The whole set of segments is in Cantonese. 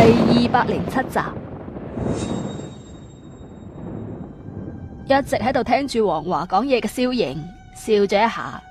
207集。一直喺度聽住黃華講嘢嘅蕭瑩笑咗一下，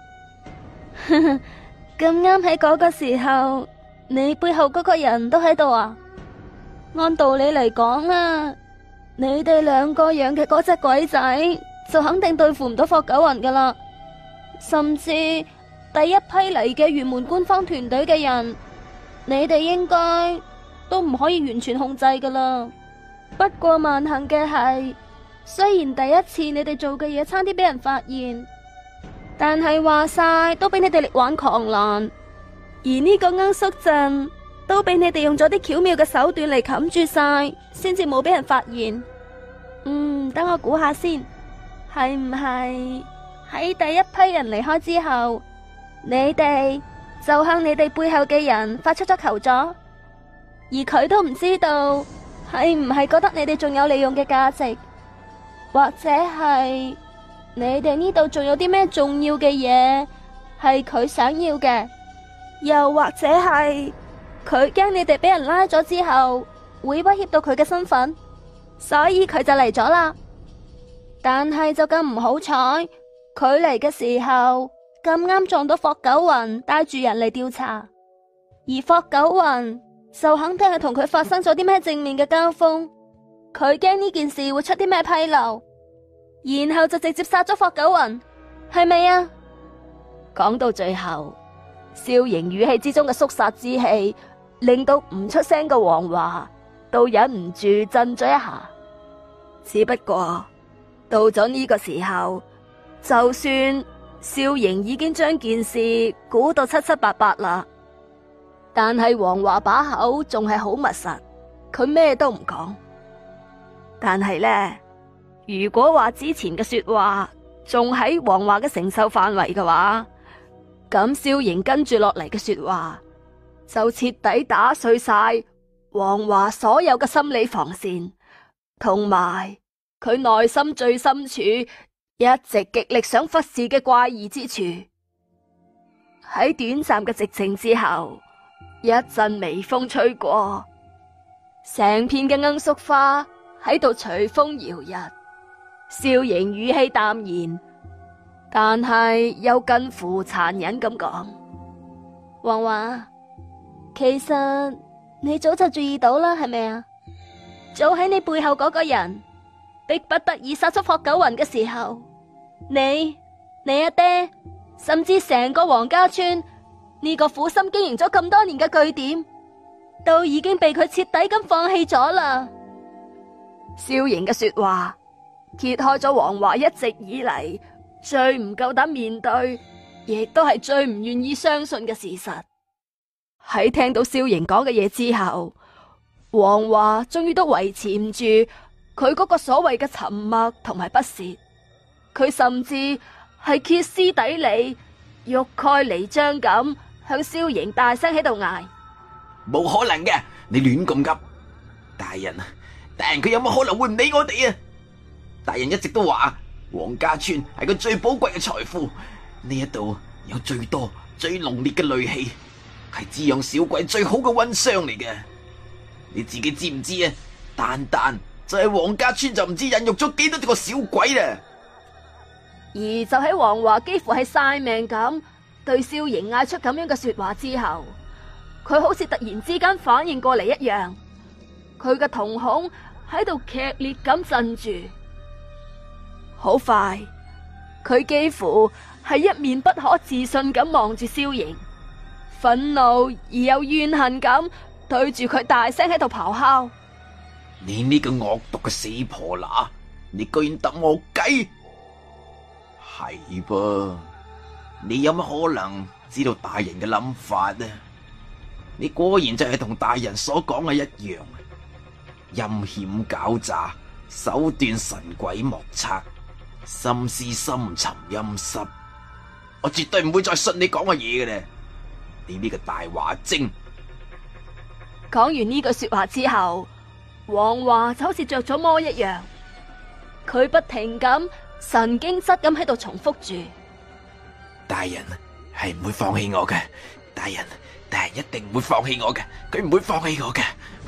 咁啱喺嗰個時候，你背後嗰個人都喺度啊？按道理嚟講啊，你哋兩個養嘅嗰隻鬼仔就肯定對付唔到霍九雲噶啦，甚至第一批嚟嘅玄門官方團隊嘅人，你哋應該都唔可以完全控制噶啦。不過萬幸嘅係，雖然第一次你哋做嘅嘢差啲俾人發現，但係話晒都俾你哋力挽狂瀾，而呢個罌粟陣都俾你哋用咗啲巧妙嘅手段嚟冚住晒，先至冇俾人發現。等我估下先，係唔係喺第一批人離開之後，你哋就向你哋背後嘅人發出咗求助，而佢都唔知道係唔係覺得你哋仲有利用嘅價值，或者係你哋呢度仲有啲咩重要嘅嘢係佢想要嘅，又或者係佢驚你哋俾人拉咗之後會威脅到佢嘅身份，所以佢就嚟咗啦。但係就咁唔好彩，佢嚟嘅時候咁啱撞到霍九雲帶住人嚟調查，而霍九雲就肯定係同佢發生咗啲咩正面嘅交鋒，佢驚呢件事會出啲咩紕漏，然後就直接殺咗霍九雲，係咪啊？講到最後，蕭瑩語氣之中嘅肅殺之氣，令到唔出聲嘅黃華都忍唔住震咗一下。只不過到咗呢個時候，就算蕭瑩已經將件事估到七七八八啦，但係黃華把口仲係好密實，佢咩都唔講。但係呢，如果話之前嘅說話仲喺黃華嘅承受範圍嘅話，咁蕭瑩跟住落嚟嘅說話就徹底打碎晒黃華所有嘅心理防線，同埋佢內心最深處一直極力想忽視嘅怪異之處。喺短暫嘅寂靜之後，一陣微風吹過，成片嘅罌粟花喺度隨風搖曳。蕭瑩語氣淡然，但係又近乎殘忍咁講：黃華，其實你早就注意到啦，係咪啊？早喺你背後嗰個人逼不得已殺出霍九雲嘅時候，你阿爹，甚至成個黃家村呢個苦心經營咗咁多年嘅據點，都已經被佢徹底咁放棄咗啦。蕭瑩嘅說話揭開咗黃華一直以嚟最唔夠膽面對，亦都係最唔願意相信嘅事實。喺聽到蕭瑩講嘅嘢之後，黃華終於都維持唔住佢嗰個所謂嘅沉默同埋不屑，佢甚至係歇斯底里、欲蓋彌彰咁向蕭瑩大聲喺度嗌： 冇可能嘅，你亂咁急！大人佢有乜可能會唔理我哋啊？大人一直都話黃家村係佢最寶貴嘅財富，呢一度有最多最濃烈嘅戾氣，係滋養小鬼最好嘅溫箱嚟嘅。你自己知唔知啊？單就係黃家村就唔知孕育咗幾多個小鬼啦。 而就喺黃華幾乎係晒命咁對蕭瑩嗌出咁樣嘅說話之後，佢好似突然之間反應過嚟一樣，佢嘅瞳孔喺度劇烈咁震住。好快，佢幾乎係一面不可置信咁望住蕭瑩，憤怒而又怨恨咁對住佢大聲喺度咆哮： 你呢個惡毒嘅死婆乸，你居然揼我計！係噃，你有乜可能知道大人嘅諗法呢？你果然就係同大人所講嘅一樣，陰險狡詐，手段神鬼莫測，心思深沉陰濕。我絕對唔會再信你講嘅嘢嘅咧！你呢個大話精！ 講完呢句說話之後，黃華就好似着咗魔一樣，佢不停咁神經質咁喺度重複住： 大人係唔會放棄我嘅，大人一定唔會放棄我嘅，佢唔會放棄我嘅，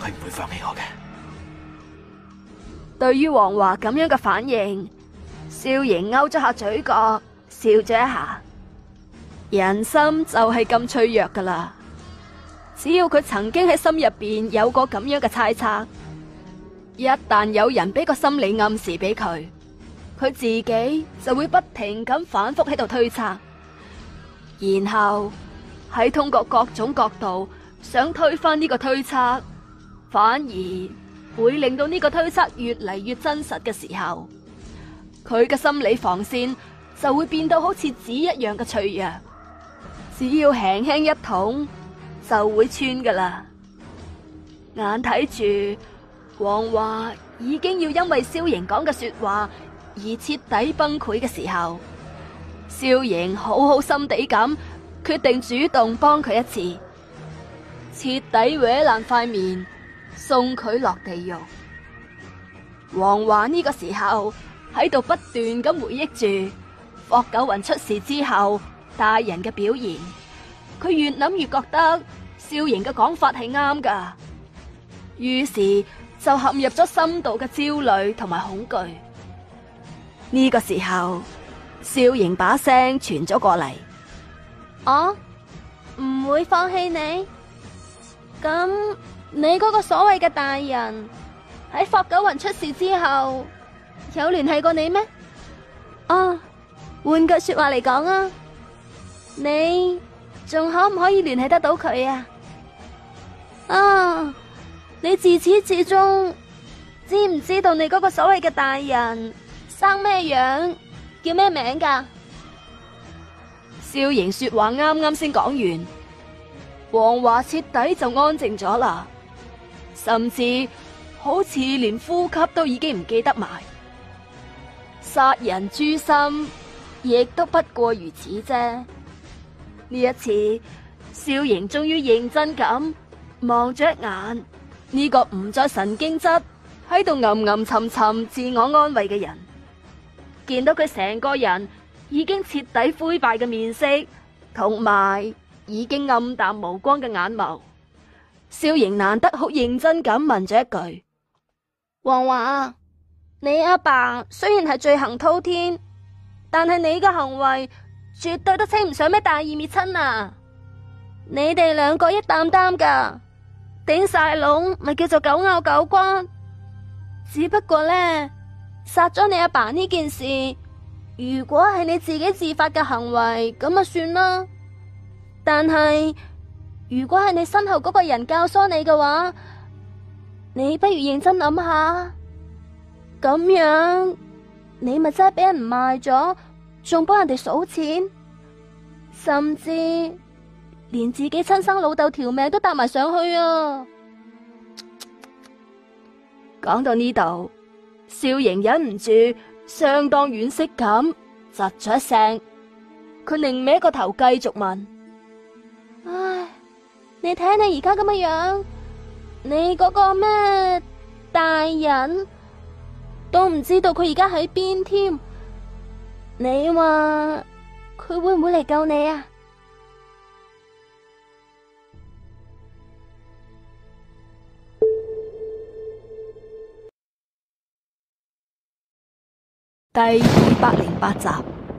佢唔會放棄我嘅。 對於黃華咁樣嘅反應，少盈勾咗下嘴角，笑咗一下。人心就係咁脆弱噶啦，只要佢曾經喺心入邊有過咁樣嘅猜測，一旦有人俾個心理暗示俾佢，佢自己就會不停咁反覆喺度推測，然後喺通過各種角度想推翻呢個推測，反而會令到呢個推測越嚟越真實嘅時候，佢嘅心理防線就會變到好似紙一樣嘅脆弱，只要輕輕一捅就會穿噶啦。眼睇住黃華已經要因為蕭瑩講嘅說話而徹底崩潰嘅時候，蕭瑩好好心地咁決定主動幫佢一次，徹底搲爛塊面，送佢落地獄。黃華呢個時候喺度不斷咁回憶住霍九雲出事之後大人嘅表現，佢越諗越覺得蕭瑩嘅講法係啱噶，於是就陷入咗深度嘅焦慮同埋恐懼。呢個時候，蕭瑩把聲傳咗過嚟：我唔會放棄你。咁你嗰個所謂嘅大人喺霍九雲出事之後有聯繫過你咩？哦，換句說話嚟講啊，你仲可唔可以聯繫得到佢啊？啊，你自始至終知唔知道你嗰個所謂嘅大人生咩樣，叫咩名噶？蕭瑩說話啱啱先講完，黃華徹底就安靜咗啦，甚至好似連呼吸都已經唔記得埋。殺人誅心亦都不過如此啫。呢一次，蕭瑩終於認真咁望咗一眼呢個唔再神經質喺度吟吟沉沉自我安慰嘅人，見到佢成個人已經徹底灰敗嘅面色，同埋已經暗淡無光嘅眼眸，蕭瑩難得好認真咁問咗一句：黃華，你阿爸雖然係罪行滔天，但係你嘅行為絕對都稱唔上咩大義滅親啊！你哋兩個一擔擔噶，頂晒籠咪叫做狗咬狗骨。只不過呢，殺咗你阿爸呢件事，如果係你自己自發嘅行為，咁啊算啦。但係如果係你身後嗰個人教唆你嘅話，你不如認真諗下，咁樣你咪真係俾人賣咗，仲幫人哋數錢，甚至連自己親生老豆條命都搭埋上去啊！講到呢度，蕭瑩忍唔住相當惋惜咁窒咗一聲，佢擰歪個頭繼續問：唉，你睇你而家咁嘅樣，你嗰個咩大人都唔知道佢而家喺邊添，你話佢會唔會嚟救你啊？第208集，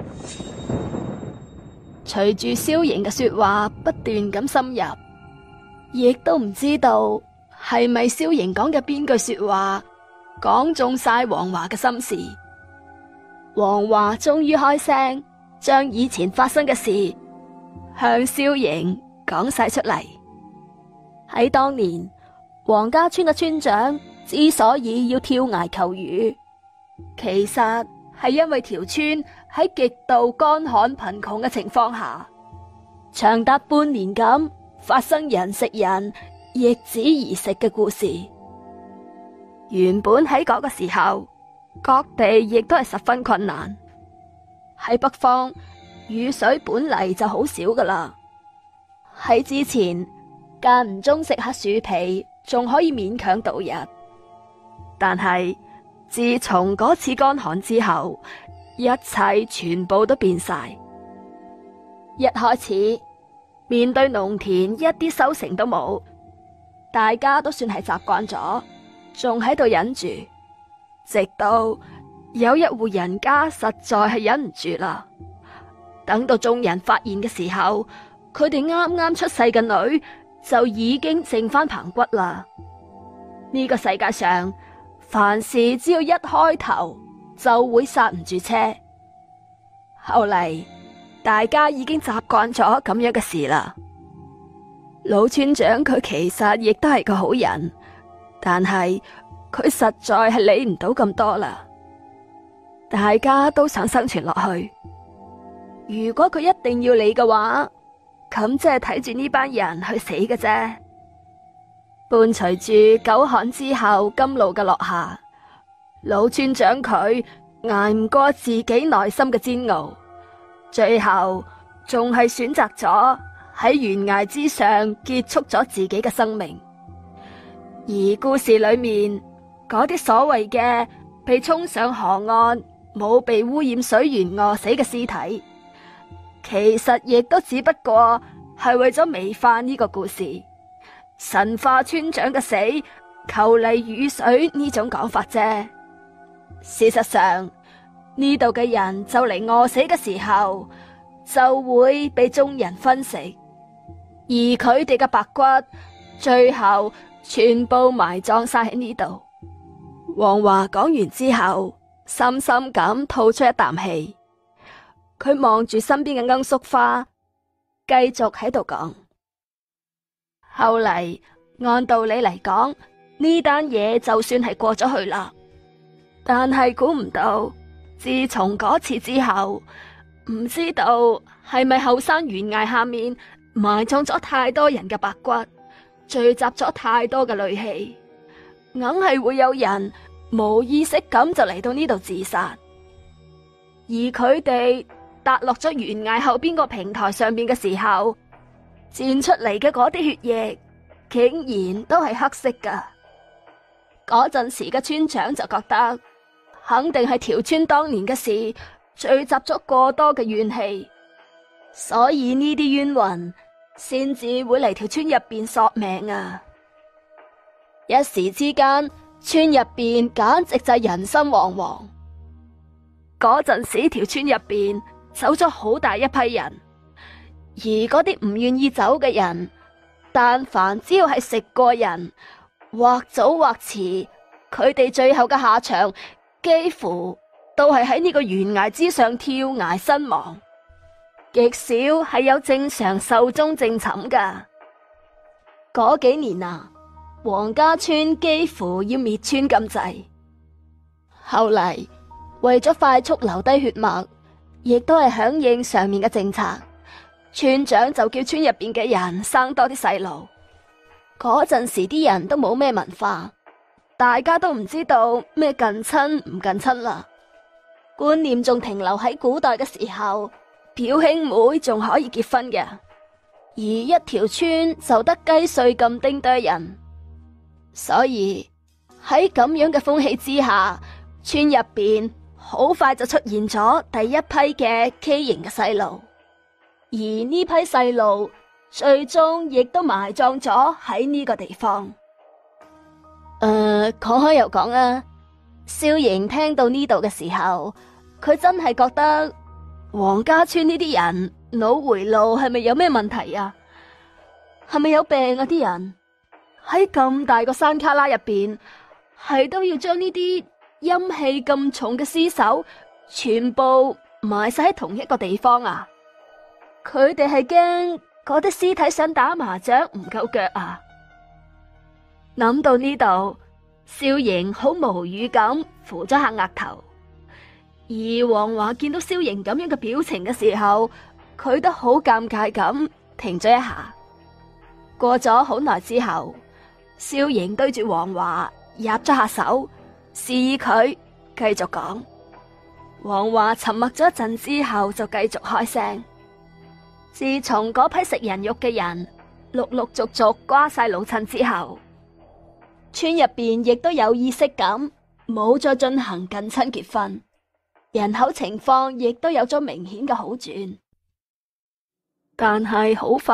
隨住蕭瑩嘅說話不斷咁深入，亦都唔知道係咪蕭瑩講嘅邊句說話講中晒黃華嘅心事。黃華終於開聲，將以前發生嘅事向蕭瑩講晒出嚟。喺當年，黃家村嘅村長之所以要跳崖求雨，其實係因為條村喺極度乾旱貧窮嘅情況下，長達半年咁發生人食人、易子而食嘅故事。原本喺嗰個時候，各地亦都係十分困難。喺北方，雨水本嚟就好少噶啦。喺之前，間唔中食下樹皮，仲可以勉強度日。但係自從嗰次乾旱之後，一切全部都變晒。一開始面對農田一啲收成都冇， 大家都算係習慣咗，仲喺度忍住，直到有一戶人家實在係忍唔住啦。等到眾人發現嘅時候，佢哋啱啱出世嘅女就已經剩翻棚骨啦。呢個世界上，凡事只要一開頭就會剎唔住車。後嚟大家已經習慣咗咁樣嘅事啦。老村長佢其實亦都係個好人，但係佢實在係理唔到咁多啦。大家都想生存落去，如果佢一定要理嘅話，咁即係睇住呢班人去死嘅啫。伴隨住久旱之後甘露嘅落下，老村長佢捱唔過自己內心嘅煎熬，最後仲係選擇咗喺懸崖之上結束咗自己嘅生命。而故事裏面嗰啲所謂嘅被沖上河岸、冇被污染水源餓死嘅屍體，其實亦都只不過係為咗美化呢個故事，神化村長嘅死求嚟雨水呢種講法啫。事實上，呢度嘅人就嚟餓死嘅時候，就會被眾人分食，而佢哋嘅白骨最後全部埋葬晒喺呢度。黃華講完之後，深深咁吐出一啖氣，佢望住身邊嘅罌粟花，繼續喺度講。後嚟按道理嚟講，呢單嘢就算係過咗去啦，但係估唔到，自從嗰次之後，唔知道係咪後山懸崖下面埋葬咗太多人嘅白骨，聚集咗太多嘅戾氣，硬係會有人冇意識咁就嚟到呢度自殺。而佢哋踏落咗懸崖後邊個平台上面嘅時候，濺出嚟嘅嗰啲血液竟然都係黑色噶。嗰陣時嘅村長就覺得肯定係條村當年嘅事聚集咗過多嘅怨氣，所以呢啲冤魂先至會嚟條村入邊索命啊！一時之間，村入邊簡直就係人心惶惶。嗰陣時條村入邊走咗好大一批人，而嗰啲唔願意走嘅人，但凡只要係食過人，或早或遲，佢哋最後嘅下場幾乎都係喺呢個懸崖之上跳崖身亡，極少係有正常壽終正寢噶。嗰幾年啊，黃家村幾乎要滅村咁滯。後嚟為咗快速留低血脈，亦都係響應上面嘅政策，村長就叫村入邊嘅人生多啲細路。嗰陣時啲人都冇咩文化，大家都唔知道咩近親唔近親啦，觀念仲停留喺古代嘅時候，表兄妹仲可以結婚嘅，而一條村就得雞碎咁丁堆人，所以喺咁樣嘅風氣之下，村入邊好快就出現咗第一批嘅畸形嘅細路，而呢批細路最終亦都埋葬咗喺呢個地方。講開又講啊，少瑩聽到呢度嘅時候，佢真係覺得黃家村呢啲人腦回路係咪有咩問題啊？係咪有病啊？啲人喺咁大個山卡拉入邊，係都要將呢啲陰氣咁重嘅屍首全部埋晒喺同一個地方啊？佢哋係驚嗰啲屍體想打麻雀唔夠腳啊？諗到呢度，少瑩好無語咁扶咗下額頭。而黃華見到少瑩咁樣嘅表情嘅時候，佢都好尷尬咁停咗一下。過咗好耐之後，少瑩對住黃華入咗下手，示意佢繼續講。黃華沉默咗一陣之後，就繼續開聲。自從嗰批食人肉嘅人陸陸續續瓜晒老襯之後，村入邊亦都有意識咁冇再進行近親結婚，人口情況亦都有咗明顯嘅好轉。但係好快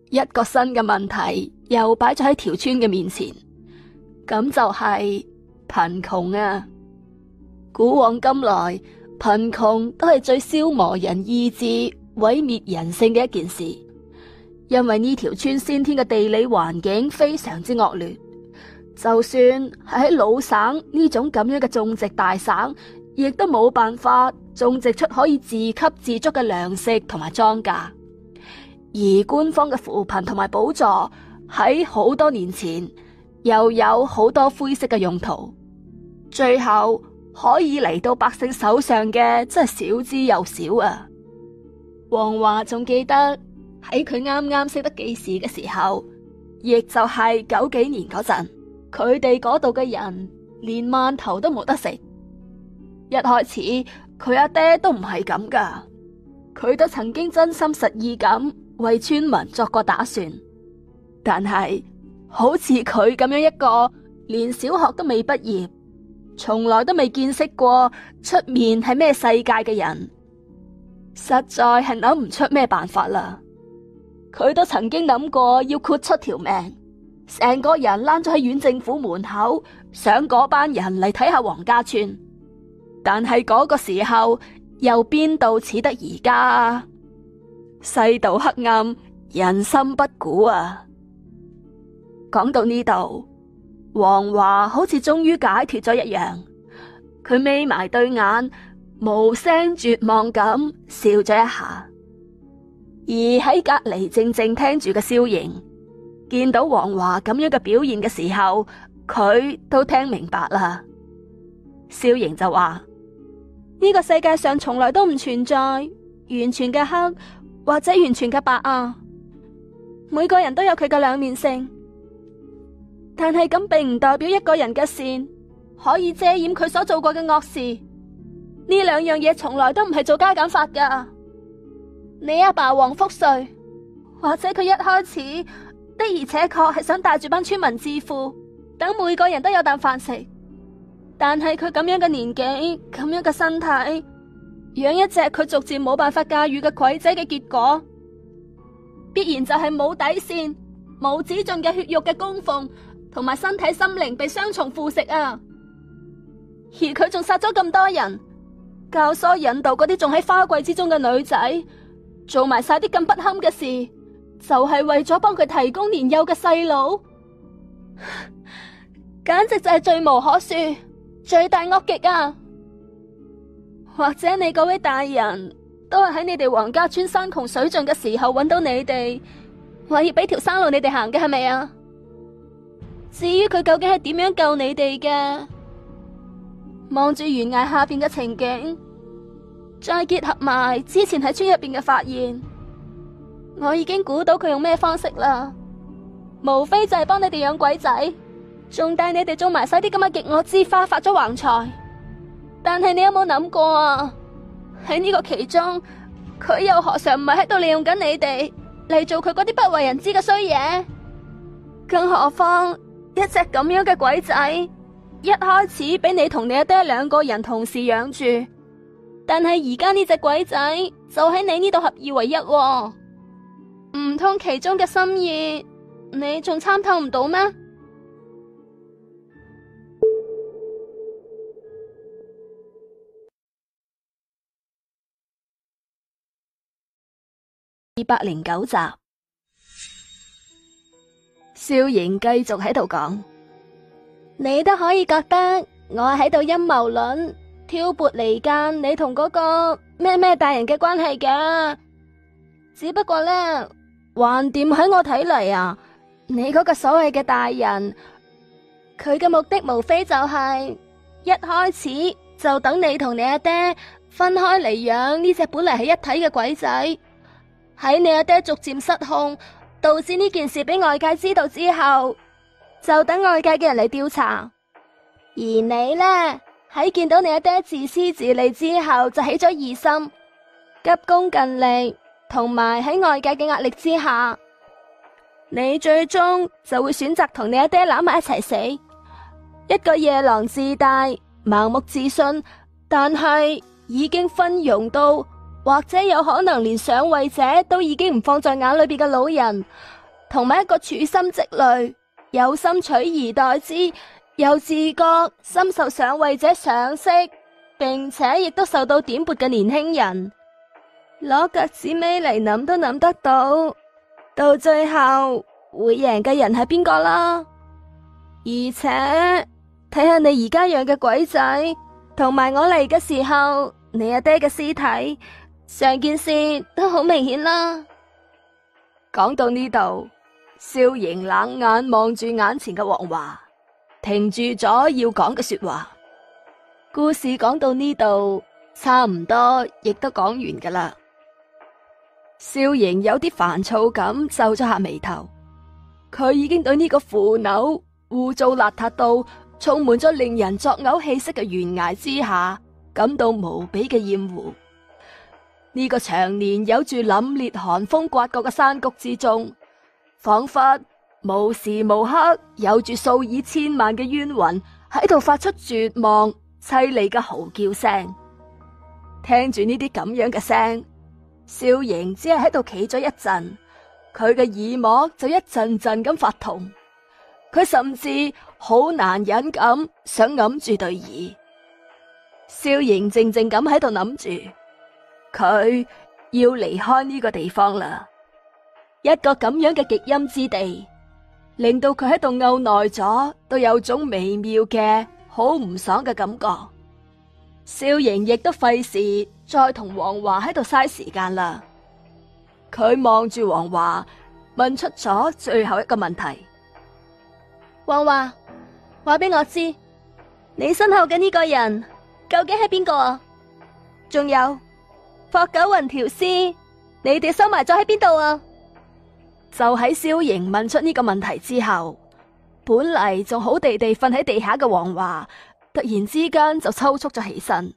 一個新嘅問題又擺咗喺條村嘅面前，咁就係貧窮啊！古往今來，貧窮都係最消磨人意志、毀滅人性嘅一件事。因為呢條村先天嘅地理環境非常之惡劣，就算係喺老省呢種咁樣嘅種植大省，亦都冇辦法種植出可以自給自足嘅糧食同埋莊稼。而官方嘅扶貧同埋補助喺好多年前又有好多灰色嘅用途，最後可以嚟到百姓手上嘅真係少之又少啊！黃華仲記得喺佢啱啱識得記事嘅時候，亦就係90幾年嗰陣，佢哋嗰度嘅人連饅頭都冇得食。一開始佢阿爹都唔係咁噶，佢都曾經真心實意咁為村民作過打算，但係好似佢咁樣一個連小學都未畢業，從來都未見識過出面係咩世界嘅人，實在係諗唔出咩辦法啦。佢都曾經諗過要豁出條命，成個人躝咗喺縣政府門口，想嗰班人嚟睇下黃家村。但係嗰個時候又邊度似得而家啊？世道黑暗，人心不古啊！講到呢度，黃華好似終於解脫咗一樣，佢眯埋對眼，無聲絕望咁笑咗一下。而喺隔籬靜靜聽住嘅蕭瑩，見到黃華咁樣嘅表現嘅時候，佢都聽明白啦。蕭瑩就話：呢個世界上從來都唔存在完全嘅黑或者完全嘅白啊，每個人都有佢嘅兩面性，但係咁並唔代表一個人嘅善可以遮掩佢所做過嘅惡事。呢兩樣嘢從來都唔係做加減法噶。你阿爸黃福瑞，或者佢一開始的而且確係想帶住班村民致富，等每個人都有啖飯食。但係佢咁樣嘅年紀，咁樣嘅身體，養一隻佢逐漸冇辦法駕馭嘅鬼仔嘅結果，必然就係冇底線、冇止盡嘅血肉嘅供奉，同埋身體心靈被雙重腐蝕啊！而佢仲殺咗咁多人，教唆引導嗰啲仲喺花季之中嘅女仔，做埋晒啲咁不堪嘅事，就係為咗幫佢提供年幼嘅細路，簡直就係罪無可恕，罪大惡極啊！或者你嗰位大人都係喺你哋黃家村山窮水盡嘅時候揾到你哋，話要俾條生路你哋行嘅，係咪啊？至於佢究竟係點樣救你哋嘅，望住懸崖下邊嘅情景，再結合埋之前喺村入邊嘅發現，我已經估到佢用咩方式啦。無非就係幫你哋養鬼仔，仲帶你哋種埋晒啲咁嘅極惡之花，發咗橫財。但係你有冇諗過啊？喺呢個其中，佢又何嘗唔係喺度利用緊你哋嚟做佢嗰啲不為人知嘅衰嘢？更何況一隻咁樣嘅鬼仔，一開始俾你同你阿爹兩個人同時養住，但係而家呢隻鬼仔就喺你呢度合二為一喎，唔通其中嘅心意你仲參透唔到咩？209集，蕭瑩繼續喺度講：你都可以覺得我喺度陰謀論挑撥離間你同嗰個咩大人嘅關係㗎。只不過呢，橫掂喺我睇嚟啊，你嗰個所謂嘅大人，佢嘅目的無非就係一開始就等你同你阿爹分開嚟養呢隻本嚟係一體嘅鬼仔。喺你阿爹逐漸失控，導致呢件事俾外界知道之後，就等外界嘅人嚟調查。而你呢，喺見到你阿爹自私自利之後，就起咗疑心，急功近利，同埋喺外界嘅壓力之下，你最終就會選擇同你阿爹攬埋一齊死。一個夜郎自大、盲目自信，但係已經昏庸到或者有可能連上位者都已經唔放在眼裏邊嘅老人， 同埋一個處心積慮、有心取而代之、又自覺深受上位者賞識，並且亦都受到點撥嘅年輕人，攞腳趾尾嚟諗都諗得到，到最後會贏嘅人係邊個啦？而且睇下你而家養嘅鬼仔，同埋我嚟嘅時候，你阿爹嘅屍體，成件事都好明顯啦。講到呢度，少盈冷眼望住眼前嘅黃華，停住咗要講嘅說話。故事講到呢度，差唔多亦都講完噶啦。少盈有啲煩躁咁皺咗下眉頭，佢已經對呢個腐朽、污糟邋遢到充滿咗令人作嘔氣息嘅懸崖之下感到無比嘅厭惡。呢個長年有住凜冽寒風刮過嘅山谷之中，仿佛無時無刻有住數以千萬嘅冤魂喺度發出絕望淒厲嘅嚎叫聲。聽住呢啲咁樣嘅聲，少盈只係喺度企咗一陣，佢嘅耳膜就一陣陣咁發痛，佢甚至好難忍咁想揞住對耳。少盈靜靜咁喺度諗住，佢要離開呢個地方啦。一個咁樣嘅極陰之地，令到佢喺度漚耐咗，都有種微妙嘅好唔爽嘅感覺。少盈亦都費事再同黃華喺度嘥時間啦。佢望住黃華，問出咗最後一個問題：黃華，話俾我知，你身後嘅呢個人究竟係邊個啊？仲有霍九雲條屍，你哋收埋咗喺邊度啊？就喺蕭瑩問出呢個問題之後，本嚟仲好地地瞓喺地下嘅黃華，突然之間就抽搐咗起身。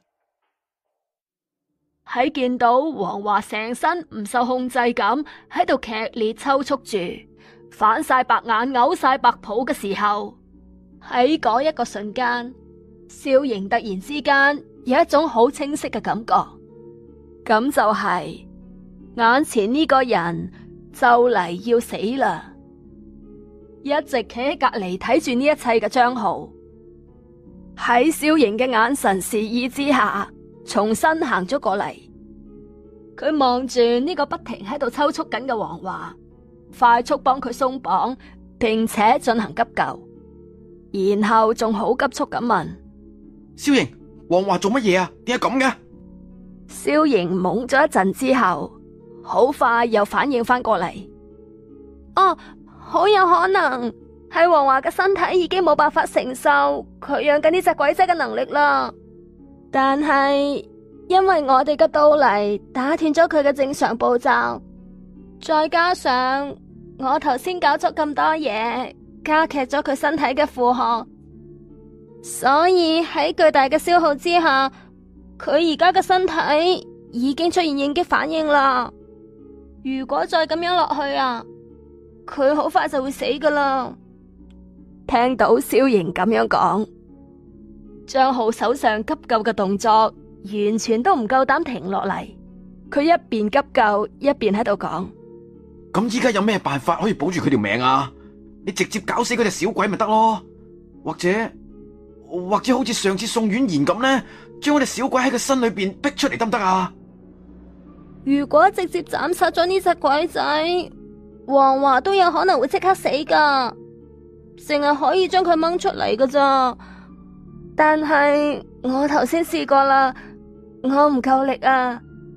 喺見到黃華成身唔受控制咁喺度劇烈抽搐住，反晒白眼、嘔晒白泡嘅時候，喺嗰一個瞬間，蕭瑩突然之間有一種好清晰嘅感覺，咁就係眼前呢個人就嚟要死啦！一直企喺隔籬睇住呢一切嘅張浩，喺蕭瑩嘅眼神示意之下，重新行咗過嚟。佢望住呢個不停喺度抽搐緊嘅黃華，快速幫佢鬆綁，並且進行急救，然後仲好急速咁問： 蕭瑩，黃華做乜嘢啊？點解咁嘅？ 蕭瑩懵咗一陣之後，好快又反應翻過嚟。哦，好有可能係黃華嘅身體已經冇辦法承受佢養緊呢隻鬼仔嘅能力啦。但係因為我哋嘅到嚟打斷咗佢嘅正常步驟，再加上我頭先搞咗咁多嘢，加劇咗佢身體嘅負荷，所以喺巨大嘅消耗之下，佢而家嘅身體已經出現應激反應啦。如果再咁樣落去啊，佢好快就會死噶啦。聽到蕭瑩咁樣講，張浩手上急救嘅動作完全都唔夠膽停落嚟，佢一邊急救一邊喺度講： 咁依家有咩辦法可以保住佢條命啊？你直接搞死嗰隻小鬼咪得咯，或者好似上次宋婉賢咁呢，將我哋小鬼喺佢身裏邊逼出嚟得唔得啊？ 如果直接斬殺咗呢隻鬼仔，黃華都有可能會即刻死噶，淨係可以將佢掹出嚟噶咋。但係我頭先試過啦，我唔夠力啊。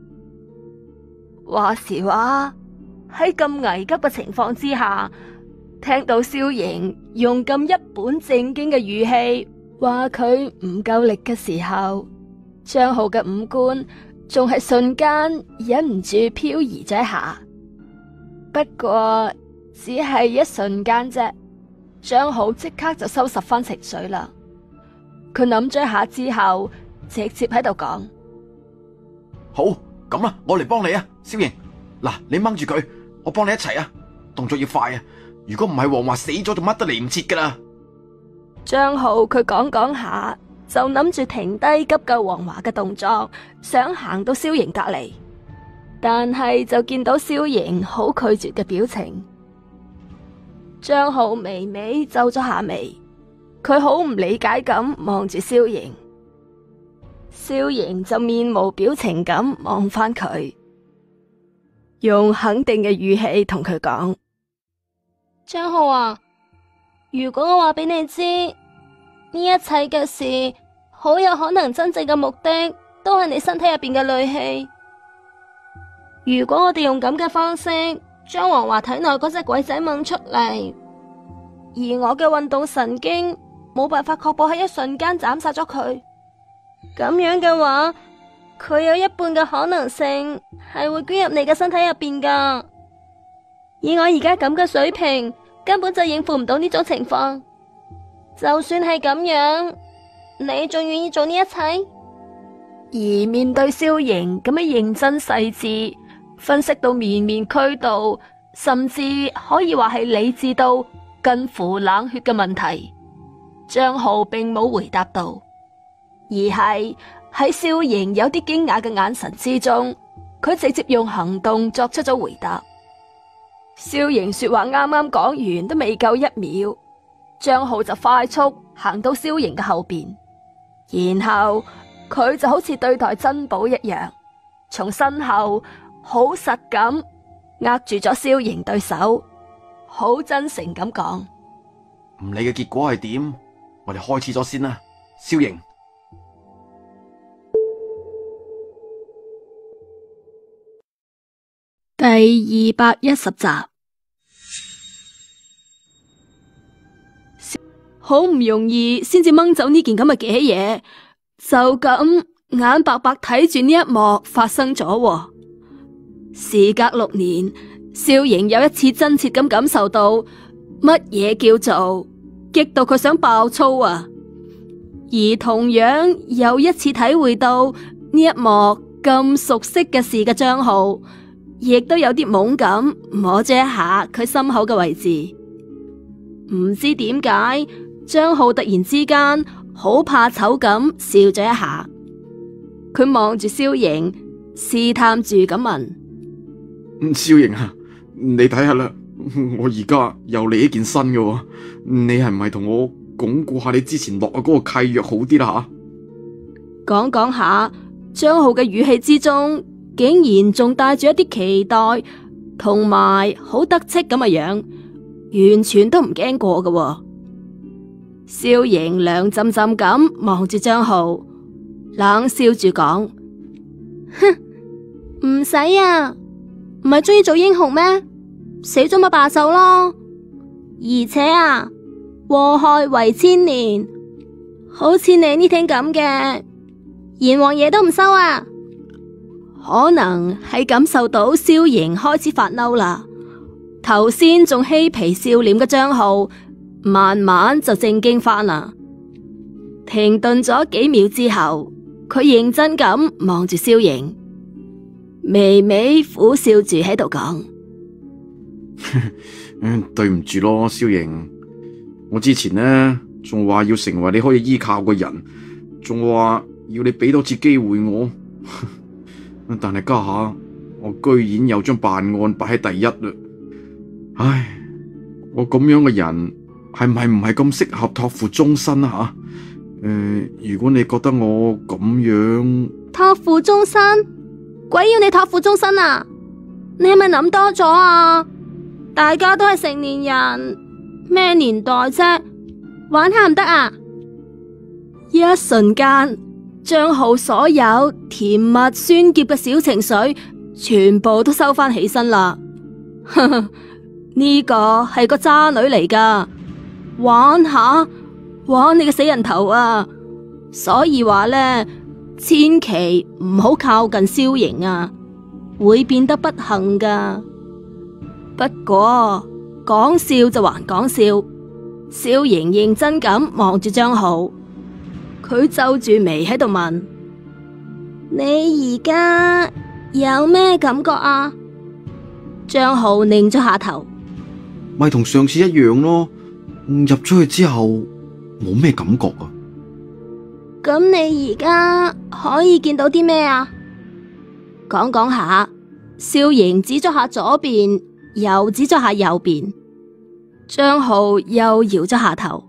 話時話喺咁危急嘅情況之下，聽到蕭瑩用咁一本正經嘅語氣話佢唔夠力嘅時候，張浩嘅五官仲係瞬間忍唔住漂移咗一下。不過只係一瞬間啫，張浩即刻就收拾翻情緒啦。佢諗咗一下之後，直接喺度講： 好，咁啦，我嚟幫你啊，蕭瑩。嗱，你掹住佢，我幫你一齊啊，動作要快啊。如果唔係黃華死咗，就乜都嚟唔切噶啦。 張浩佢講講下，就諗住停低急救黃華嘅動作，想行到蕭瑩隔籬，但係就見到蕭瑩好拒絕嘅表情。 張浩微微皺咗下眉，佢好唔理解咁望住蕭瑩，蕭瑩就面無表情咁望返佢，用肯定嘅語氣同佢講：張浩啊，如果我話俾你知，呢一切嘅事好有可能真正嘅目的都係你身體入邊嘅戾氣。如果我哋用咁嘅方式將黃華體內嗰隻鬼仔掹出嚟，而我嘅運動神經冇辦法確保喺一瞬間斬殺咗佢，咁樣嘅話，佢有一半嘅可能性係會捐入你嘅身體入邊噶。以我而家咁嘅水平，根本就應付唔到呢種情況。就算係咁樣，你仲願意做呢一切？而面對蕭瑩咁樣認真細緻分析到面面俱到，甚至可以話係理智到近乎冷血嘅問題，張浩並冇回答到，而係喺蕭瑩有啲驚訝嘅眼神之中，佢直接用行動作出咗回答。蕭瑩說話啱啱講完都未夠1秒，張浩就快速行到蕭瑩嘅後邊，然後佢就好似對待珍寶一樣，從身後好實咁握住咗蕭瑩對手，好真誠咁講： 唔理嘅結果係點，我哋開始咗先啦，蕭瑩。 第210集，好唔容易先至掹走呢件咁嘅嘅嘢，就咁眼白白睇住呢一幕發生咗喎。時隔6年，蕭瑩有一次真切咁感受到乜嘢叫做激到佢想爆粗啊！而同樣又一次體會到呢一幕咁熟悉嘅事嘅張浩，亦都有啲懵咁摸咗一下佢心口嘅位置。唔知點解，張浩突然之間好怕醜咁笑咗一下，佢望住蕭瑩，試探住咁問： 蕭瑩啊，你睇下啦，我而家又嚟一件新嘅喎，你係唔係同我鞏固下你之前落嘅嗰個契約好啲啦吓？ 講講下，張浩嘅語氣之中竟然仲帶住一啲期待，同埋好得戚咁嘅樣，完全都唔驚過嘅喎。蕭瑩涼浸浸咁望住張浩，冷笑住講：哼，唔使啊，唔係中意做英雄咩？死咗咪罷手咯。而且啊，禍害為千年，好似你呢挺咁嘅，閻王爺都唔收啊。可能係感受到蕭瑩開始發嬲啦，頭先仲嬉皮笑臉嘅張浩慢慢就正經翻啦。停頓咗幾秒之後，佢認真咁望住蕭瑩，微微苦笑住喺度講： 對唔住咯，蕭瑩，我之前呢仲話要成為你可以依靠嘅人，仲話要你俾多次機會我。但係家下我居然又將辦案擺喺第一啦！唉，我咁樣嘅人係唔係咁適合託付終身啊吓？如果你覺得我咁樣託付終身，鬼要你託付終身啊！你係咪諗多咗啊？大家都係成年人，咩年代啫？玩下唔得啊！一瞬間，張浩所有甜蜜酸澀嘅小情緒全部都收翻起身啦。呢個係個渣女嚟噶，玩下玩你個死人頭啊！所以話呢，千祈唔好靠近蕭瑩啊，會變得不幸噶。不過講笑就還講笑，蕭瑩認真咁望住張浩。佢皺住眉喺度問：你而家有咩感覺啊？張浩擰咗下頭， 咪同上次一樣咯。入咗去之後冇咩感覺啊。 咁你而家可以見到啲咩啊？講講下，蕭瑩指咗下左邊，又指咗下右邊。 張浩又搖咗下頭，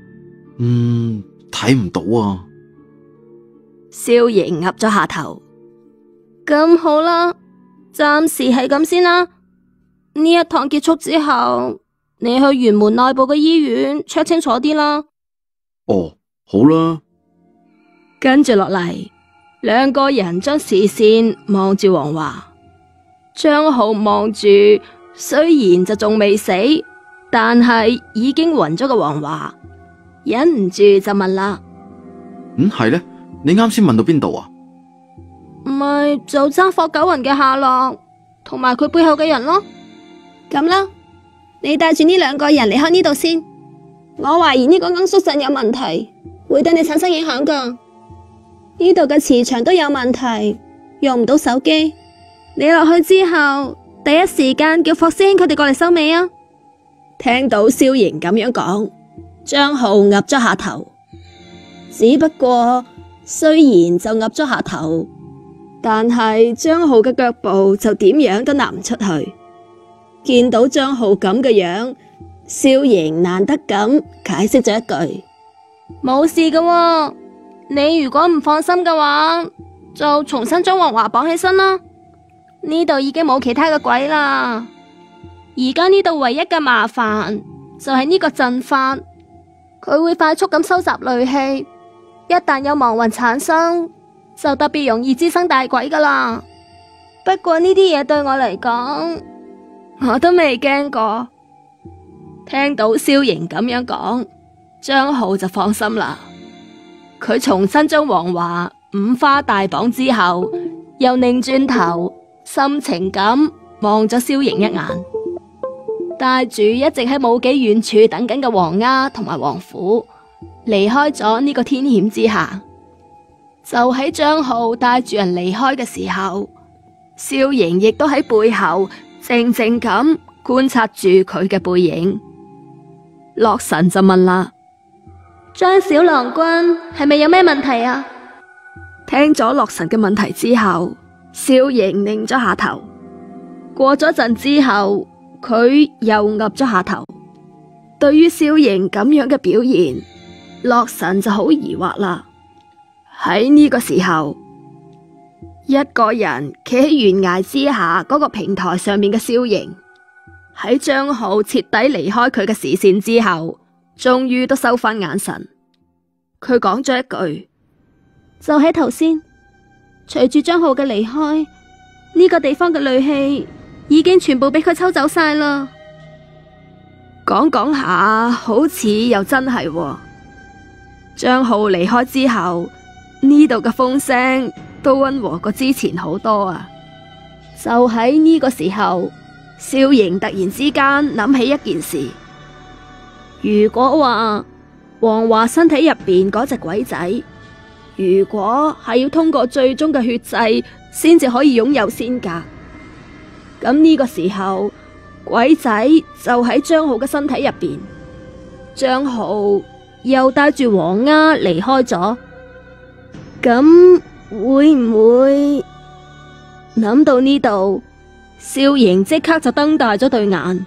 睇唔到啊。 蕭瑩岌咗下頭，咁好啦，暫時係咁先啦。呢一趟結束之後，你去園門內部嘅醫院 check 清楚啲啦。 哦，好啦。 跟住落嚟，兩個人將視線望住黃華。張浩望住雖然就仲未死，但係已經暈咗嘅黃華，忍唔住就問啦： 係呢？你啱先問到邊度啊？ 唔係就爭霍九雲嘅下落，同埋佢背後嘅人咯。咁啦，你帶住呢兩個人離開呢度先。我懷疑呢個罌粟陣有問題，會對你產生影響噶。呢度嘅磁場都有問題，用唔到手機。你落去之後，第一時間叫霍師兄佢哋過嚟收尾啊！聽到蕭瑩咁樣講，張浩岌咗下頭。只不過雖然就岌咗下頭，但係張浩嘅腳步就點樣都踏唔出去。見到張浩咁嘅樣，蕭瑩難得咁解釋咗一句：冇事㗎喎，你如果唔放心嘅話，就重新將黃華綁起身啦。呢度已經冇其他嘅鬼啦，而家呢度唯一嘅麻煩就係呢個陣法，佢會快速咁收集戾氣，一旦有亡魂產生，就特別容易滋生大鬼噶啦。不過呢啲嘢對我嚟講，我都未驚過。聽到蕭瑩咁樣講，張浩就放心啦。佢重新將黃華五花大綁之後，又擰轉頭，深情咁望咗蕭瑩一眼，帶住一直喺冇幾遠處等緊嘅黃丫同埋黃虎，離開咗呢個天險之下。就喺張浩帶住人離開嘅時候，蕭瑩亦都喺背後靜靜咁觀察住佢嘅背影。洛神就問啦：張小郎君係咪有咩問題啊？聽咗洛神嘅問題之後，蕭瑩擰咗下頭。過咗陣之後，佢又岌咗下頭。對於蕭瑩咁樣嘅表現，洛神就好疑惑啦。喺呢個時候，一個人企喺懸崖之下嗰個平台上面嘅蕭瑩，喺張浩徹底離開佢嘅視線之後，終於都收翻眼神。佢講咗一句：就喺頭先，隨住張浩嘅離開，呢個地方嘅戾氣已經全部俾佢抽走晒啦。講講下，好似又真係喎。張浩離開之後，呢度嘅風聲都溫和過之前好多啊。就喺呢個時候，蕭瑩突然之間諗起一件事：如果話黃華身體入邊嗰隻鬼仔，如果係要通過最終嘅血祭先至可以擁有仙格，咁呢個時候鬼仔就喺張浩嘅身體入邊，張浩又帶住黃丫離開咗，咁會唔會？諗到呢度，蕭瑩即刻就瞪大咗對眼。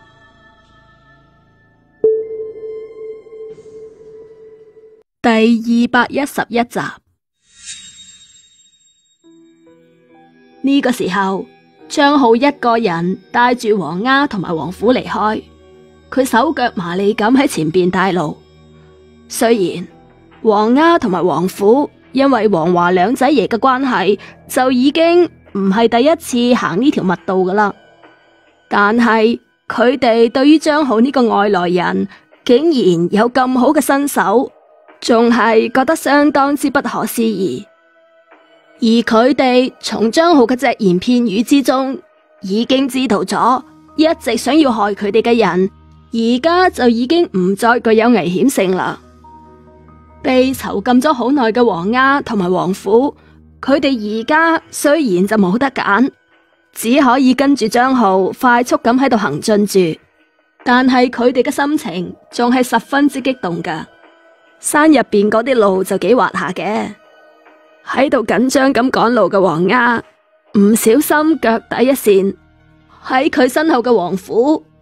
第211集，呢個時候，張浩一個人帶住黃丫同埋黃虎離開，佢手腳麻利咁喺前邊帶路。雖然黃丫同埋黃虎因為黃華兩仔爺嘅關係，就已經唔係第一次行呢條密道噶啦，但係佢哋對於張浩呢個外來人竟然有咁好嘅身手，仲係覺得相當之不可思議。而佢哋從張浩嘅隻言片語之中，已經知道咗一直想要害佢哋嘅人，而家就已經唔再具有危險性啦。被囚禁咗好耐嘅黃丫同埋黃虎，佢哋而家雖然就冇得揀，只可以跟住張浩快速咁喺度行進住，但係佢哋嘅心情仲係十分之激動噶。山入邊嗰啲路就幾滑下嘅，喺度緊張咁趕路嘅黃丫唔小心腳底一跣，喺佢身後嘅黃虎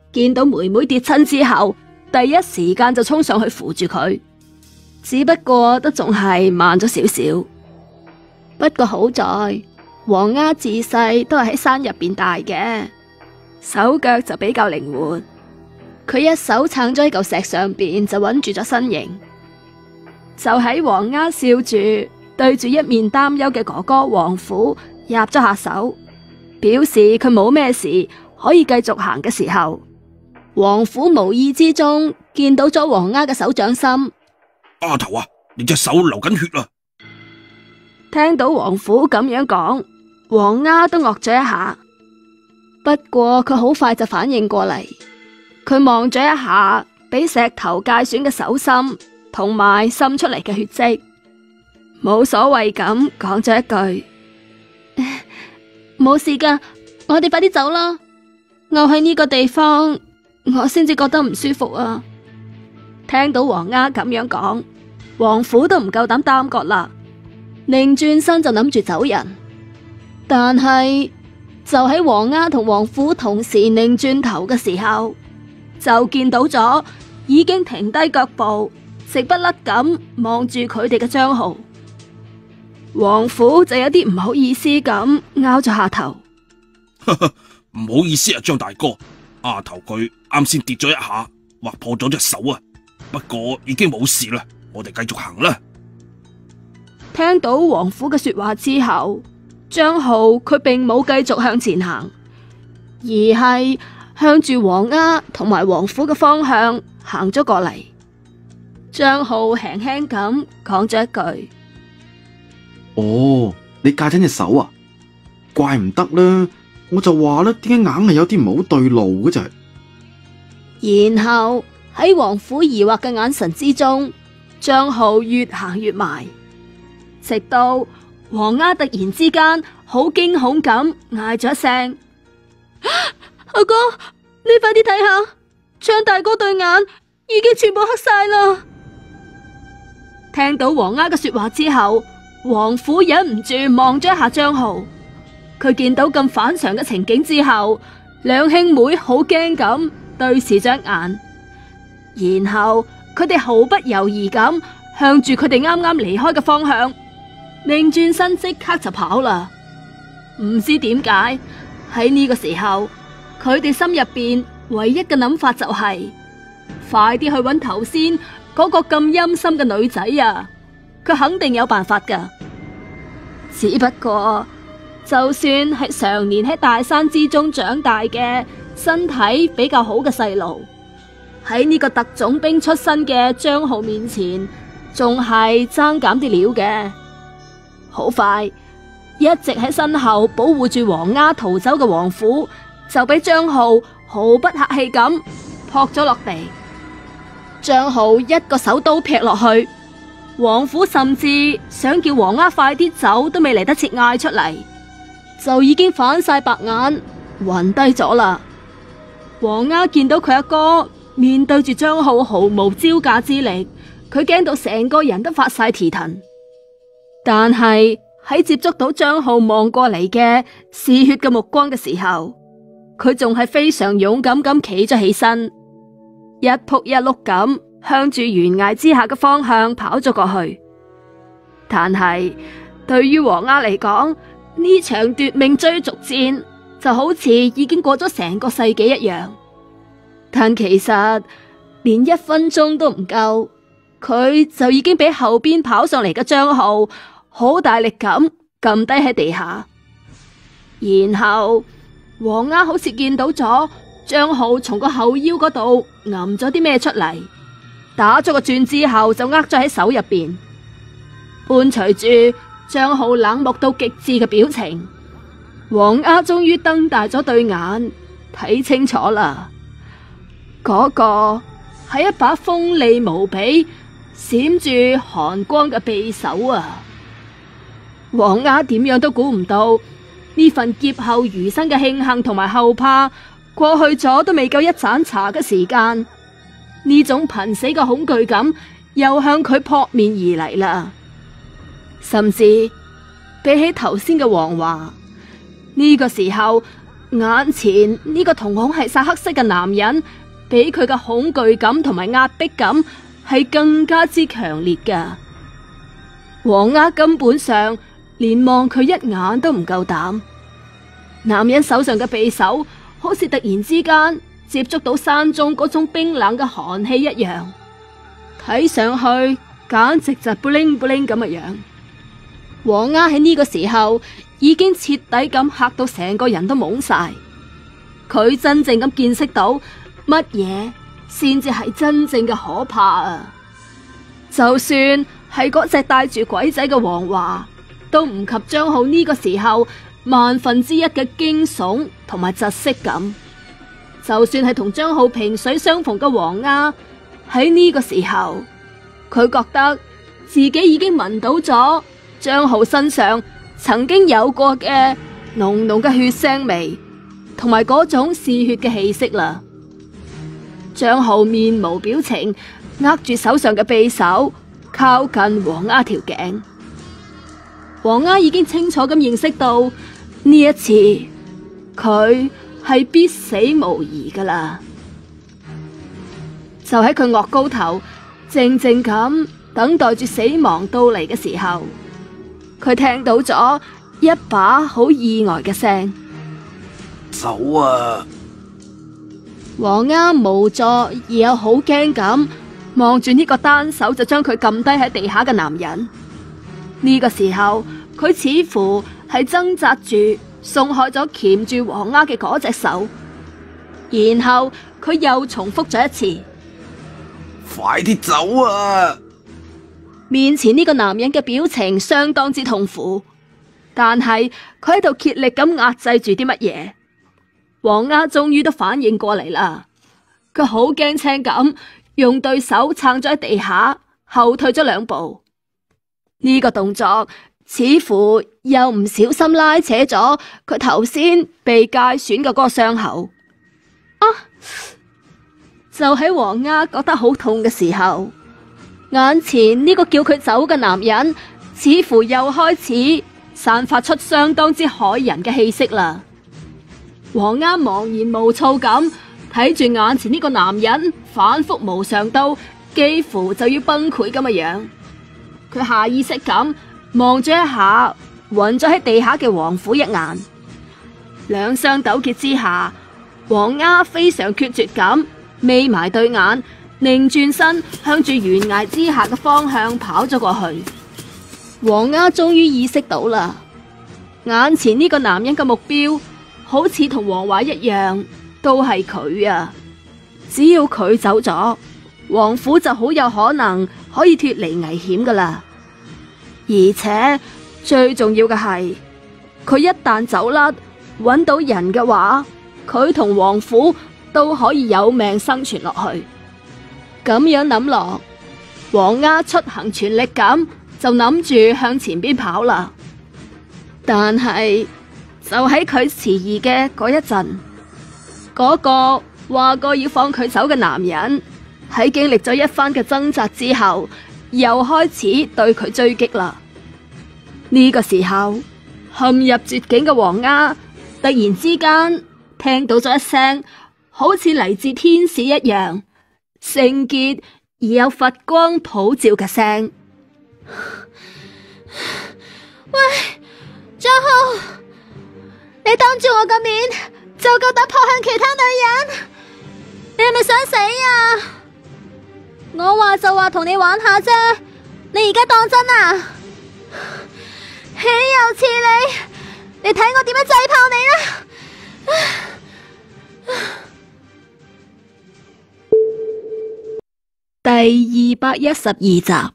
見到妹妹跌親之後，第一時間就衝上去扶住佢，只不過都仲係慢咗少少。不過好在黃鴉自細都係喺山入邊大嘅，手腳就比較靈活。佢一手撐咗喺嚿石上邊，就穩住咗身形。就喺黃鴉笑住對住一面擔憂嘅哥哥王虎入咗下手，表示佢冇咩事可以繼續行嘅時候，王虎無意之中見到咗黃鴉嘅手掌心。 阿頭啊，你隻手流緊血啊！ 聽到王虎咁樣講，黃鴉都愕咗一下，不過佢好快就反應過嚟。佢望咗一下俾石頭界損嘅手心同埋滲出嚟嘅血跡，冇所謂咁講咗一句：冇事噶，我哋快啲走啦！我喺呢個地方，我先至覺得唔舒服啊！聽到黃鴉咁樣講，王虎都唔夠膽擔角啦，擰轉身就諗住走人。但係就喺黃鴉同王虎同時擰轉頭嘅時候，就見到咗已經停低腳步，直不甩咁望住佢哋嘅張浩。王虎就有啲唔好意思咁拗咗下頭。 唔好意思啊，張大哥，阿頭佢啱先跌咗一下，劃破咗隻手啊，不過已經冇事啦，我哋繼續行啦。 聽到王虎嘅說話之後，張浩佢並冇繼續向前行，而係向住黃鴉同埋王虎嘅方向行咗過嚟。張浩輕輕咁講咗一句： 哦，你戒親隻手啊？怪唔得啦，我就話啦，點解硬係有啲唔好對路嘅就係。 然後喺王虎疑惑嘅眼神之中，張浩越行越埋，直到黃鴉突然之間好驚恐咁嗌咗一聲：阿哥，你快啲睇下，張大哥對眼已經全部黑晒啦！聽到黃鴉嘅說話之後，王虎忍唔住望咗一下張浩。佢見到咁反常嘅情景之後，兩兄妹好驚咁對視咗一眼，然後佢哋毫不猶豫咁向住佢哋啱啱離開嘅方向擰轉身，即刻就跑啦。唔知點解喺呢個時候，佢哋心入邊唯一嘅諗法就係快啲去揾頭先嗰個咁陰森嘅女仔啊！佢肯定有辦法噶。只不過就算係常年喺大山之中長大嘅身體比較好嘅細路，喺呢個特種兵出身嘅張浩面前，仲係爭減啲料嘅。好快，一直喺身後保護住黃鴉逃走嘅王虎，就俾張浩毫不客氣咁撲咗落地。張浩一個手刀劈落去，王虎甚至想叫黃鴉快啲走，都未嚟得切嗌出嚟，就已經反晒白眼，暈低咗啦。黃鴉見到佢阿哥面對住張浩毫無招架之力，佢驚到成個人都發晒蹄騰。但係喺接觸到張浩望過嚟嘅嗜血嘅目光嘅時候，佢仲係非常勇敢咁企咗起身，一仆一碌咁向住懸崖之下嘅方向跑咗過去。但係對於黃鴉嚟講，呢場奪命追逐戰就好似已經過咗成個世紀一樣，但其實連1分鐘都唔夠，佢就已經俾後邊跑上嚟嘅張浩好大力咁撳低喺地下。然後黃鴉好似見到咗張浩從個後腰嗰度揞咗啲咩出嚟，打咗個轉之後就握咗喺手入邊，伴隨住張浩冷漠到極致嘅表情，黃鴉終於瞪大咗對眼，睇清楚啦，嗰個係一把鋒利無比、閃住寒光嘅匕首啊！黃鴉點樣都估唔到，呢份劫後餘生嘅慶幸同埋後怕，過去咗都未夠一盞茶嘅時間，呢種瀕死嘅恐懼感又向佢撲面而嚟啦。甚至比起頭先嘅黃華，呢個時候眼前呢個瞳孔係晒黑色嘅男人，比佢嘅恐懼感同埋壓迫感係更加之強烈㗎。黃鴉根本上連望佢一眼都唔夠膽。男人手上嘅匕首好似突然之間接觸到山中嗰種冰冷嘅寒氣一樣，睇上去簡直就 bling bling 咁嘅樣。黃鴉喺呢個時候已經徹底咁嚇到成個人都懵晒，佢真正咁見識到乜嘢先至係真正嘅可怕啊！就算係嗰隻帶住鬼仔嘅黃華，都唔及張浩呢個時候1/1000嘅驚悚同埋窒息感。就算係同張浩萍水相逢嘅黃鴉，喺呢個時候，佢覺得自己已經聞到咗張浩身上曾經有過嘅濃濃嘅血腥味，同埋嗰種嗜血嘅氣息啦。張浩面無表情，握住手上嘅匕首，靠近黃鴉條頸。黃鴉已經清楚咁認識到呢一次佢係必死無疑噶啦。就喺佢岳高頭靜靜咁等待住死亡到嚟嘅時候，佢聽到咗一把好意外嘅聲： 走啊！ 黃鴉無助而又好驚咁望住呢個單手就將佢撳低喺地下嘅男人。呢個時候，佢似乎係掙扎住鬆開咗鉗住黃鴉嘅嗰隻手，然後佢又重複咗一次： 快啲走啊！ 面前呢個男人嘅表情相當之痛苦，但係佢喺度竭力咁壓制住啲乜嘢。黃鴉終於都反應過嚟啦，佢好驚青咁用對手撐咗喺地下，後退咗2步。呢個動作似乎又唔小心拉扯咗佢頭先被界損嘅嗰個傷口。就喺黃鴉覺得好痛嘅時候，眼前呢個叫佢走嘅男人似乎又開始散發出相當之駭人嘅氣息啦。黃鴉茫然無措咁睇住眼前呢個男人反覆無常到幾乎就要崩潰咁嘅樣，佢下意識咁望咗一下暈咗喺地下嘅王府一眼，兩相糾結之下，黃鴉非常決絕咁眯埋對眼，擰轉身向住懸崖之下嘅方向跑咗過去。黃鴉終於意識到啦，眼前呢個男人嘅目標好似同黃華一樣，都係佢啊！只要佢走咗，王府就好有可能可以脫離危險噶啦。而且最重要嘅係，佢一旦走甩，揾到人嘅話，佢同王府都可以有命生存落去。咁樣諗落，黃鴉出行全力咁就諗住向前邊跑啦。但係就喺佢遲疑嘅嗰一陣，嗰個話過要放佢走嘅男人喺經歷咗一番嘅掙扎之後，又開始對佢追擊啦。呢個時候，陷入絕境嘅黃鴉突然之間聽到咗一聲好似嚟自天使一樣聖潔而有佛光普照嘅聲。 喂，張浩，你當住我嘅面就夠膽撲向其他女人，你係咪想死啊？我話就話同你玩下啫，你而家當真啊？豈有此理！你睇我點樣祭炮你啦！ 第212集，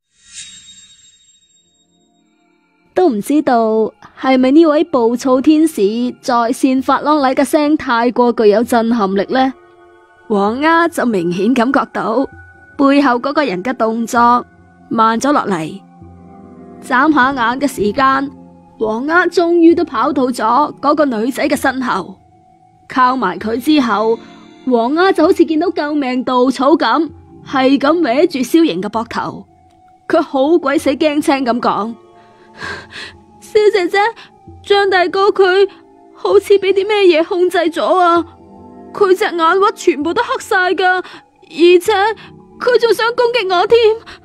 都唔知道係咪呢位暴躁天使在線發啷禮嘅聲太過具有震撼力呢？黃鴉就明顯感覺到背後嗰個人嘅動作慢咗落嚟。眨下眼嘅時間，黃鴉終於都跑到咗嗰個女仔嘅身後，靠埋佢之後，黃鴉就好似見到救命稻草咁，係咁搲住蕭瑩嘅膊頭。佢好鬼死驚青咁講：蕭姐姐，張大哥佢好好似俾啲咩嘢控制咗啊！佢隻眼窩全部都黑晒噶，而且佢仲想攻擊我添。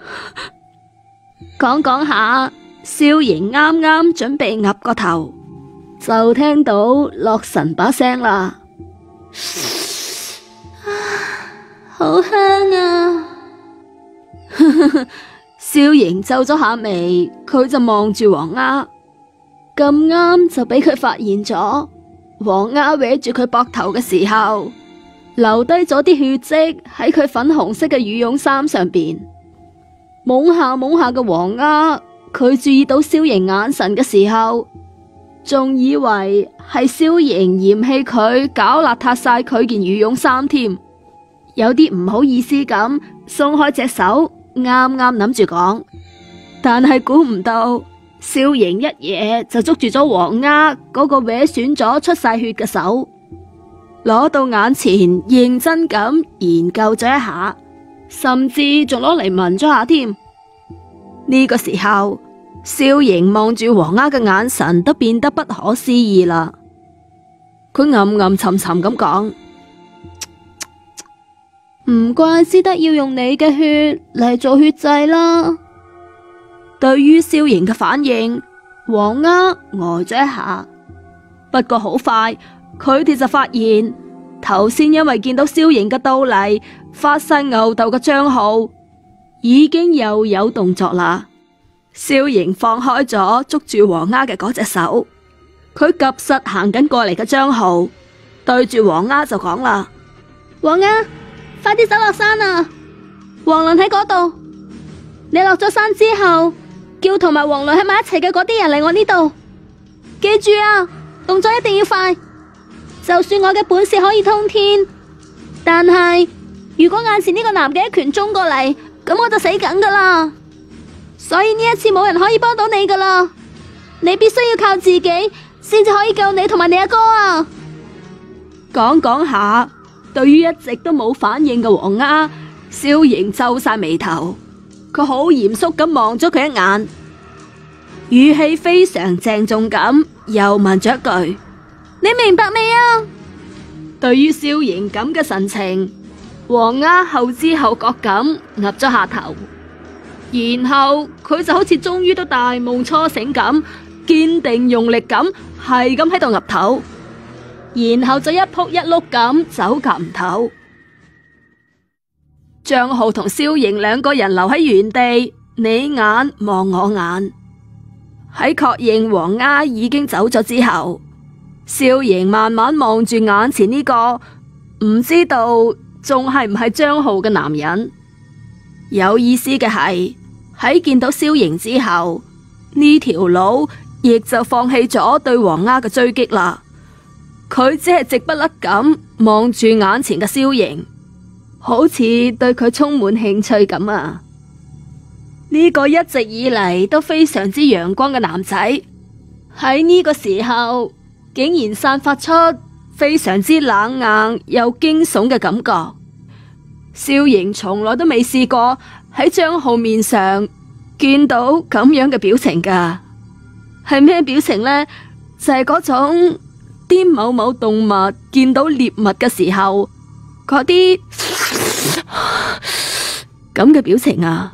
講講下，少瑩啱啱準備岌個頭，就聽到洛神把聲啦。好香啊！少瑩皺咗下眉，佢就望住黃鴉，咁啱就俾佢發現咗，黃鴉搲住佢膊頭嘅時候，留低咗啲血跡喺佢粉紅色嘅羽絨衫上邊。懵下懵下嘅黃鴉，佢注意到蕭瑩眼神嘅時候，仲以為係蕭瑩嫌棄佢搞邋遢晒佢件羽絨衫添，有啲唔好意思咁鬆開隻手，啱啱諗住講，但係估唔到蕭瑩一嘢就捉住咗黃鴉嗰個搲損咗出晒血嘅手，攞到眼前認真咁研究咗一下，甚至仲攞嚟聞咗下添。呢個時候，蕭瑩望住黃鴉嘅眼神都變得不可思議啦。佢暗暗沉沉咁講：唔怪之得要用你嘅血嚟做血祭啦。對於蕭瑩嘅反應，黃鴉呆咗一下，不過好快佢哋就發現頭先因為見到蕭瑩嘅到嚟發晒吽哣嘅張浩已經又有動作啦。蕭瑩放開咗捉住黃鴉嘅嗰隻手，佢及實行緊過嚟嘅張浩對住黃鴉就講啦：黃鴉，快啲走落山啊！黃麟喺嗰度，你落咗山之後，叫同埋黃麟喺埋一齊嘅嗰啲人嚟我呢度。記住啊，動作一定要快。就算我嘅本事可以通天，但係如果眼前呢個男嘅一拳中過嚟，咁我就死梗噶啦。所以呢一次冇人可以幫到你噶啦，你必須要靠自己先至可以救你同埋你阿哥啊！講講下，對於一直都冇反應嘅黃鴉，蕭瑩皺晒眉頭，佢好嚴肅咁望咗佢一眼，語氣非常鄭重咁又問咗一句：你明白未啊？對於蕭瑩咁嘅神情，黃鴉後知後覺咁岌咗下頭，然後佢就好似終於都大夢初醒咁，堅定用力咁係咁喺度岌頭，然後就一仆一碌咁走夾唔唞。張浩同蕭瑩兩個人留喺原地，你眼望我眼。喺確認黃鴉已經走咗之後，蕭瑩慢慢望住眼前呢個唔知道仲係唔係張浩嘅男人。有意思嘅係，喺見到蕭瑩之後，呢條佬亦就放棄咗對黃鴉嘅追擊啦。佢只係直不甩咁望住眼前嘅蕭瑩，好似對佢充滿興趣咁啊！呢個一直以嚟都非常之陽光嘅男仔，喺呢個時候竟然散發出非常之冷硬又驚悚嘅感覺。蕭瑩從來都未試過喺張浩面上見到咁樣嘅表情噶。係咩表情呢？就係嗰種啲某某動物見到獵物嘅時候嗰啲咁嘅表情啊！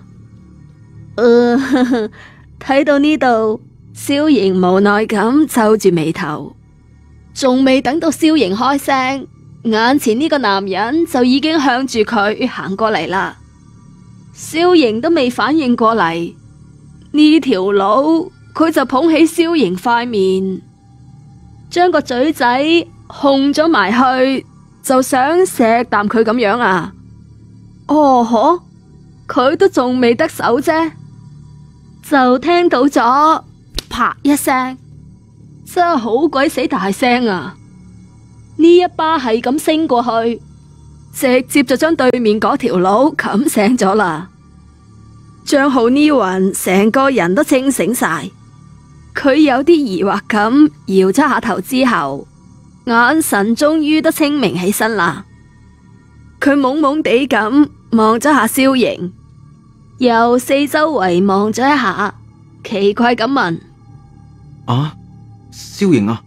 睇到呢度，蕭瑩無奈咁皺住眉頭，仲未等到蕭瑩開聲，眼前呢個男人就已經向住佢行過嚟啦。蕭瑩都未反應過嚟，呢條佬佢就捧起蕭瑩塊面，將個嘴仔控咗埋去，就想錫啖佢咁樣啊！哦呵，佢都仲未得手啫，就聽到咗啪一聲，真係好鬼死大聲啊！呢一巴係咁升過去，直接就將對面嗰條佬冚醒咗啦。張浩呢暈成個人都清醒晒，佢有啲疑惑咁搖咗下頭之後，眼神終於都清明起身啦。佢懵懵地咁望咗下蕭瑩，又四周圍望咗一下，奇怪咁問： 啊，蕭瑩啊，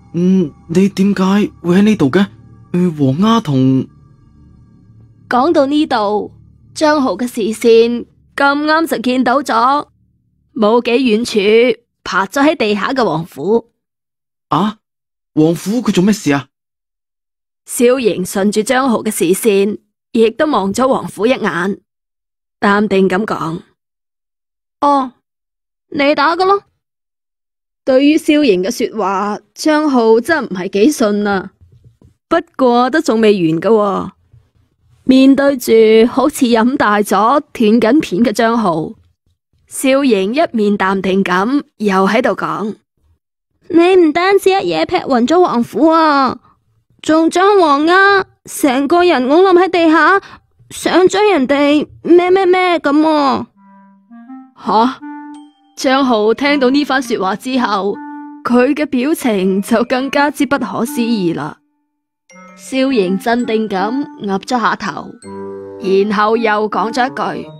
你點解會喺呢度嘅？黃丫同講到呢度，張浩嘅視線咁啱就見到咗冇幾遠處趴咗喺地下嘅王府。 啊，王府佢做咩事啊？ 蕭瑩順住張浩嘅視線，亦都望咗王府一眼，淡定咁講： 哦，你打㗎咯。 對於蕭瑩嘅說話，張浩真唔係幾信啊。不過都仲未完㗎喎。面對住好似飲大咗斷緊片嘅張浩，蕭瑩一面淡定咁，又喺度講： 你唔單止一嘢劈暈咗王府啊，仲將黃丫成個人拱冧喺地下，想將人哋咩咁啊。 吓！張浩聽到呢番說話之後，佢嘅表情就更加之不可思議啦。蕭瑩鎮定咁岌咗下頭，然後又講咗一句：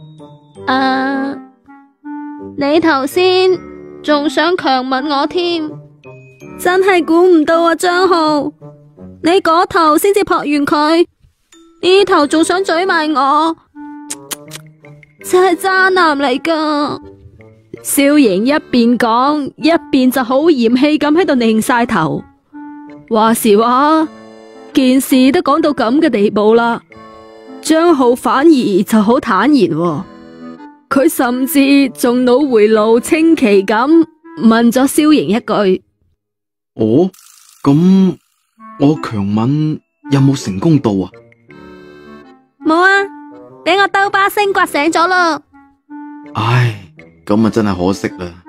你頭先仲想強吻我添，真係估唔到啊，張浩，你嗰頭先至撲完佢，呢頭仲想嘴埋我，真係渣男嚟噶。 蕭瑩一邊講一邊就好嫌棄咁喺度擰晒頭。話時話，件事都講到咁嘅地步啦，張浩反而就好坦然喎。佢甚至仲腦回路清奇咁問咗蕭瑩一句： 哦，咁我強吻有冇成功到啊？ 冇啊，俾我兜巴星刮醒咗啦。 唉，咁啊真係可惜啦。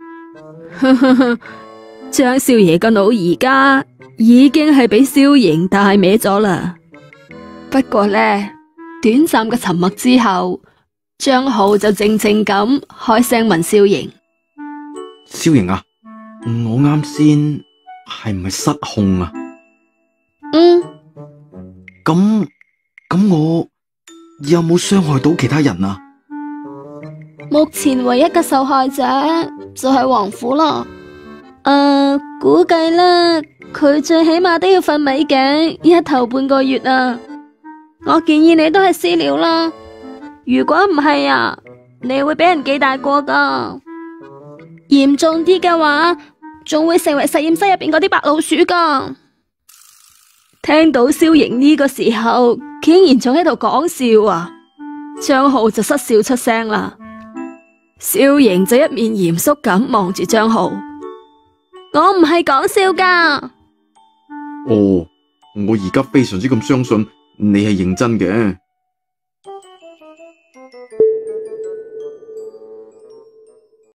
張少爺個腦而家已經係俾蕭瑩帶歪咗啦。不過呢，短暫嘅沉默之後，張浩就靜靜咁開聲問蕭瑩： 蕭瑩啊，我啱先係唔係失控啊？咁我有冇傷害到其他人啊？ 目前唯一嘅受害者就係王府啦。估計啦，佢最起碼都要瞓米頸一頭半個月啊。我建議你都係私了啦。如果唔係啊，你會俾人記大過噶。嚴重啲嘅話，仲會成為實驗室入邊嗰啲白老鼠噶。 聽到蕭瑩呢個時候竟然仲喺度講笑啊，張浩就失笑出聲啦。蕭瑩就一面嚴肅咁望住張浩： 我唔係講笑噶。 哦，我而家非常之咁相信你係認真嘅。